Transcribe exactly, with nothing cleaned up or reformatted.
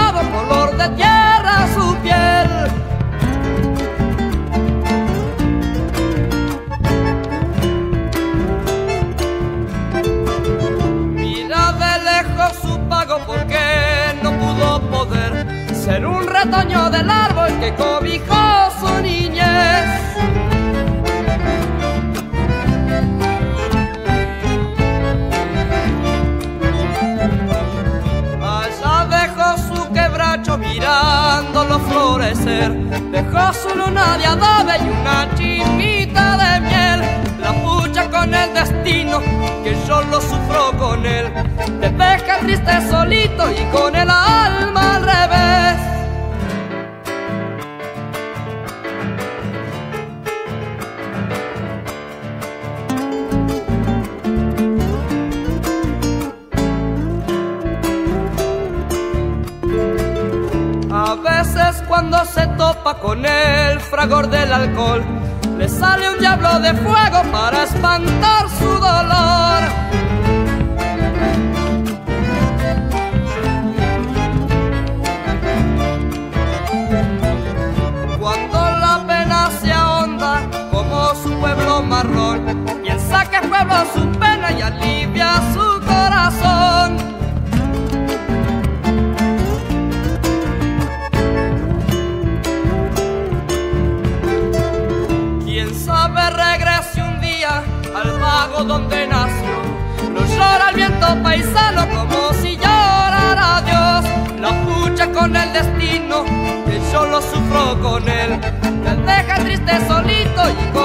quemado, color de tierra su piel. Mira de lejos su pago porque no pudo poder ser un retoño del árbol que cobijó su niñez. Mirándolo florecer, dejó su luna de adobe y una chinita de miel. La pucha con el destino, que yo lo sufro con él. Te deja triste solito y con el alma al revés. A veces cuando se topa con el fragor del alcohol, le sale un diablo de fuego para espantar su dolor. Cuando la pena se ahonda como su pueblo marrón, piensa que el pueblo su pena y alivia su corazón. Regrese un día al vago donde nació. No llora el viento paisano como si llorara Dios. La pucha con el destino, que yo lo sufro con él. Te deja triste solito y con